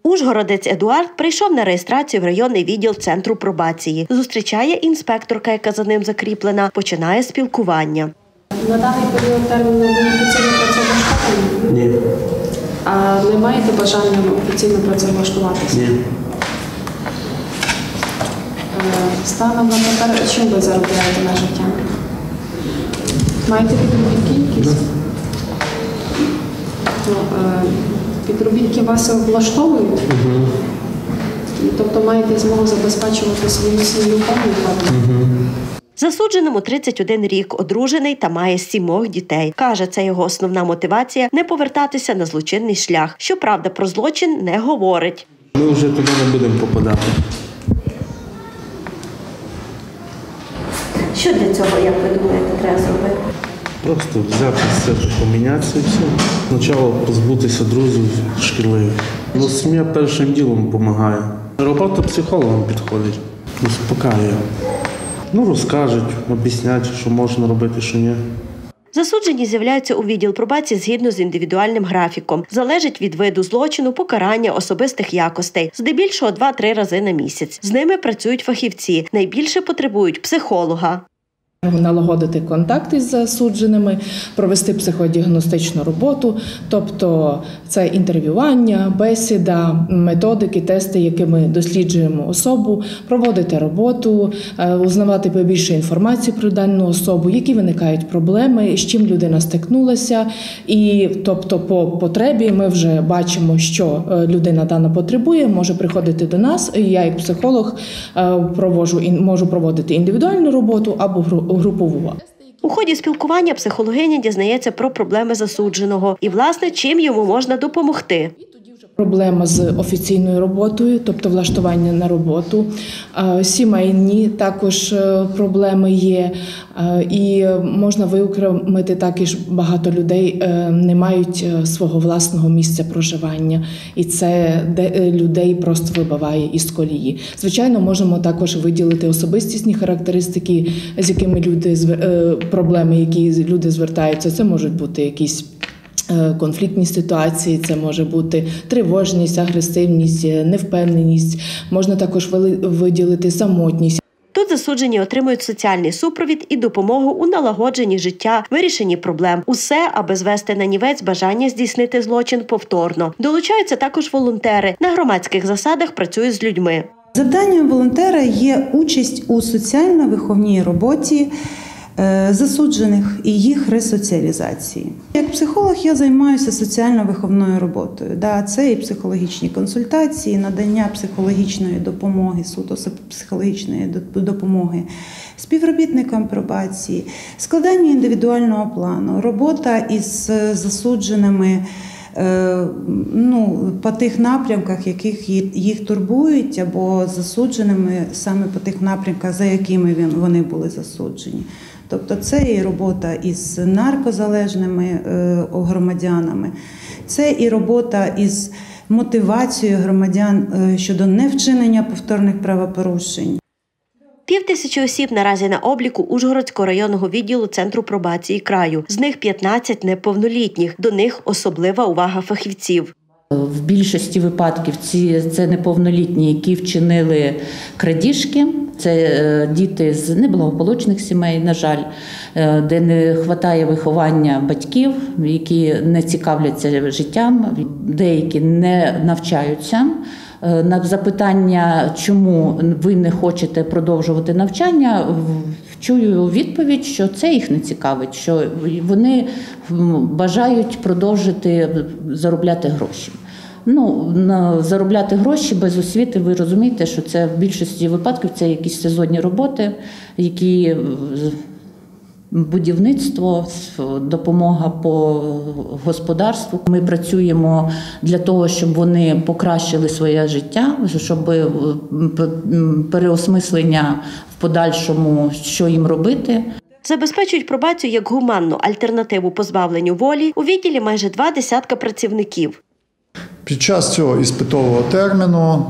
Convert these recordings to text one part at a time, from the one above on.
Ужгородець Едуард прийшов на реєстрацію в районний відділ Центру пробації. Зустрічає інспекторка, яка за ним закріплена, починає спілкування. На даний період терміну ви офіційно працевлаштовані? Ні. А не маєте бажання офіційно працевлаштуватися? Ні. Станом на тепер, чим ви заробляєте на життя? Маєте підробітки якісь? Підробітки вас влаштовують? Угу. Тобто маєте змогу забезпечувати свою сім'ю повністю? Угу. Засудженому 31 рік, одружений та має 7 дітей. Каже, це його основна мотивація – не повертатися на злочинний шлях. Щоправда, про злочин не говорить. Ми вже туди не будемо попадати. Що для цього, як ви думаєте, треба зробити? Просто взяти все, помінятися і все. Спочатку позбутися друзів шкідливих. Сім'я першим ділом допомагає. Робота психологом підходить. Успокаює. Розкажуть, об'яснять, що можна робити, що ні. Засуджені з'являються у відділ пробації згідно з індивідуальним графіком. Залежить від виду злочину, покарання, особистих якостей. Здебільшого 2-3 рази на місяць. З ними працюють фахівці. Найбільше потребують психолога. Налагодити контакт із засудженими, провести психодіагностичну роботу, тобто це інтерв'ювання, бесіда, методики, тести, якими досліджуємо особу, проводити роботу, узнавати побільше інформації про дану особу, які виникають проблеми, з чим людина стикнулася. І тобто по потребі ми вже бачимо, що людина дана потребує, може приходити до нас, і я як психолог можу проводити індивідуальну роботу або групову. У ході спілкування психологиня дізнається про проблеми засудженого і, власне, чим йому можна допомогти. Проблема з офіційною роботою, тобто влаштування на роботу. Сімейні також проблеми є. І можна виокремити також багато людей не мають свого власного місця проживання. І це людей просто вибиває із колії. Звичайно, можемо також виділити особистісні характеристики, з якими проблеми, які люди звертаються. Це можуть бути якісь конфліктні ситуації, це може бути тривожність, агресивність, невпевненість. Можна також виділити самотність. Тут засуджені отримують соціальний супровід і допомогу у налагодженні життя, вирішенні проблем. Усе, аби звести нанівець бажання здійснити злочин повторно. Долучаються також волонтери. На громадських засадах працюють з людьми. Завданням волонтера є участь у соціально-виховній роботі засуджених і їх ресоціалізації. Як психолог я займаюся соціально-виховною роботою. Це і психологічні консультації, надання психологічної допомоги, суто психологічної допомоги співробітникам пробації, складання індивідуального плану, робота із засудженими по тих напрямках, яких їх турбують, або засудженими саме по тих напрямках, за якими вони були засуджені. Тобто це і робота із наркозалежними громадянами, це і робота із мотивацією громадян щодо невчинення повторних правопорушень. 5000 осіб наразі на обліку Ужгородського районного відділу Центру пробації краю. З них 15 неповнолітніх. До них особлива увага фахівців. В більшості випадків це неповнолітні, які вчинили крадіжки. Це діти з неблагополучних сімей, на жаль, де не вистачає виховання батьків, які не цікавляться життям, деякі не навчаються. На запитання, чому ви не хочете продовжувати навчання, чую відповідь, що це їх не цікавить, що вони бажають продовжити заробляти гроші. Заробляти гроші без освіти, ви розумієте, що це в більшості випадків це якісь сезонні роботи, які будівництво, допомога по господарству. Ми працюємо для того, щоб вони покращили своє життя, щоб переосмислення в подальшому, що їм робити. Забезпечують пробацію як гуманну альтернативу позбавленню волі у відділі майже 20 працівників. Під час цього іспитового терміну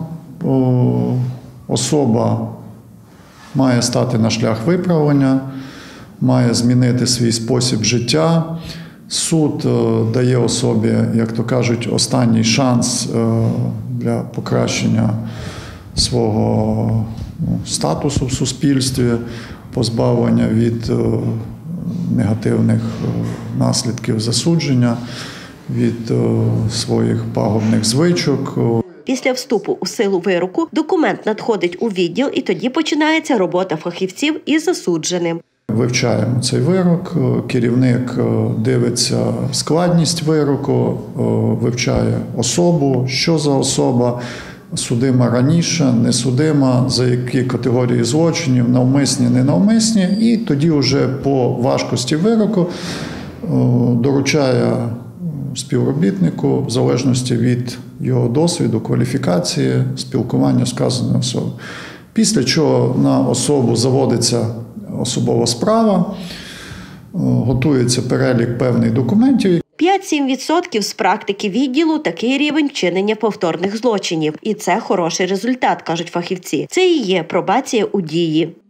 особа має стати на шлях виправлення, має змінити свій спосіб життя. Суд дає особі, як то кажуть, останній шанс для покращення свого статусу в суспільстві, позбавлення від негативних наслідків засудження, від своїх пагубних звичок. Після вступу у силу вироку документ надходить у відділ, і тоді починається робота фахівців із засудженим. Вивчаємо цей вирок, керівник дивиться складність вироку, вивчає особу, що за особа, судима раніше, не судима, за які категорії злочинів, навмисні, ненавмисні, і тоді вже по важкості вироку доручає співробітнику, в залежності від його досвіду, кваліфікації, спілкування з вказаною особою. Після чого на особу заводиться особова справа, готується перелік певних документів. 5-7% з практики відділу – такий рівень вчинення повторних злочинів. І це хороший результат, кажуть фахівці. Це і є пробація у дії.